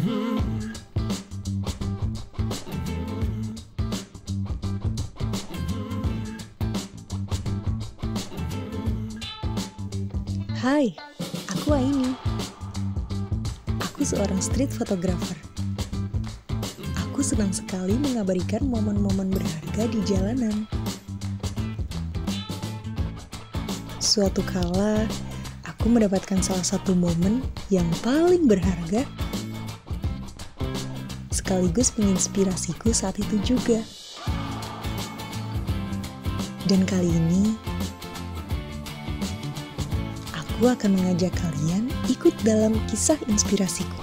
Hai, aku Aini. Aku seorang street photographer. Aku senang sekali mengabadikan momen-momen berharga di jalanan. Suatu kala, aku mendapatkan salah satu momen yang paling berharga sekaligus menginspirasiku saat itu juga. Dan kali ini, aku akan mengajak kalian ikut dalam kisah inspirasiku.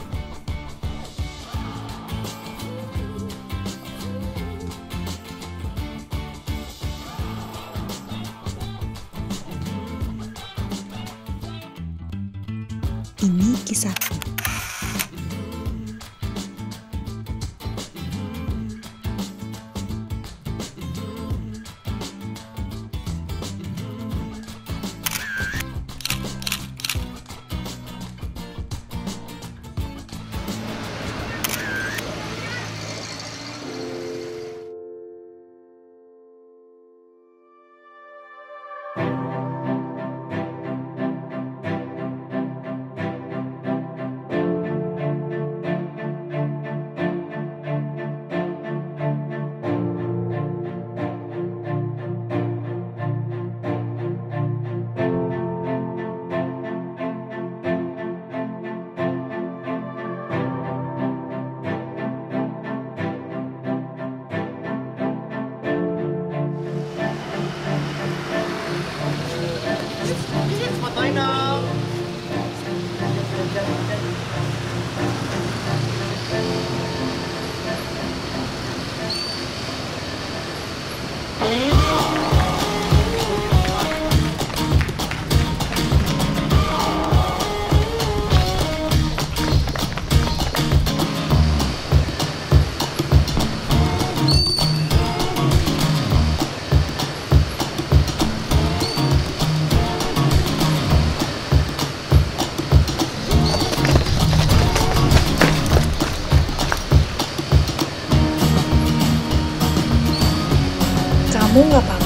Ini kisahku. Fotoin dong. Kamu gak apa-apa